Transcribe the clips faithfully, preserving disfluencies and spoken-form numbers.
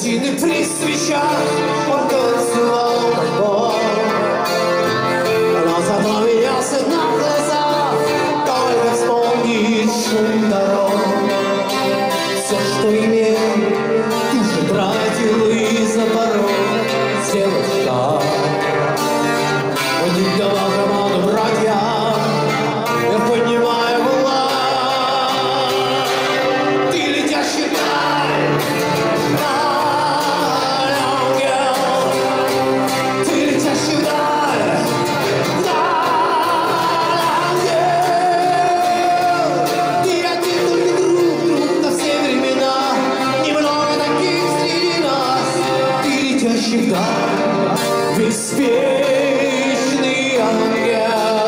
Апельсины при свечах, он танцевал такой. Но зато менялся на глазах, только вспомнить шум дорог. Все, что имел, тут же тратил и за порог сделал так. Он не давал команду братьям, я поднимаю власть. Ты летящий даль, даль, ангел. Ты летящий даль, даль, ангел. Ты один только друг, друг на все времена. Немного таких среди нас. Ты летящий даль, беспечный ангел.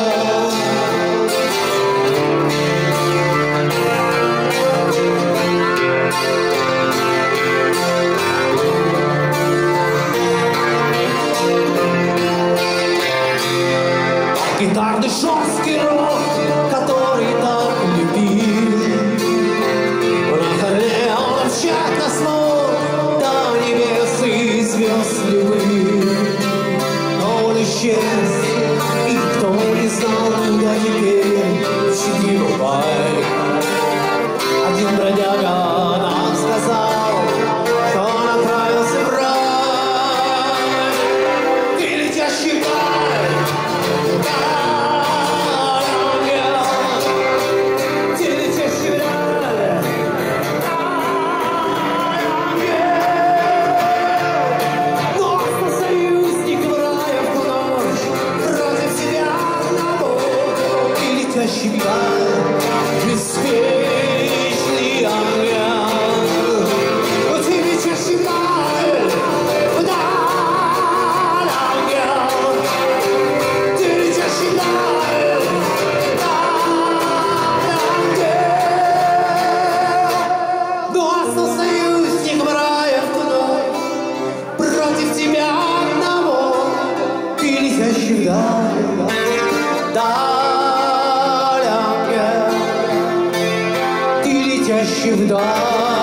Гитарный жесткий рок, который так любил. На горе он тщетно смог до небес и звезд любых. Но он исчез, и кто не знал, куда теперь сиди рубай. Один бродяга нам сказал, что он отправился в рай. Ты летящий даль, даль, ангел. Ты летящий даль, даль, ангел. Но союзник в рае в ту ночь против себя одного. Ты летящий даль, беспечный ангел. Ты летящий даль, даль, ангел. Ты летящий даль, даль, ангел. Но остался союзник в рае в ту ночь против тебя одного. Ты летящий даль, даль, ангел. Ты летящий вдаль.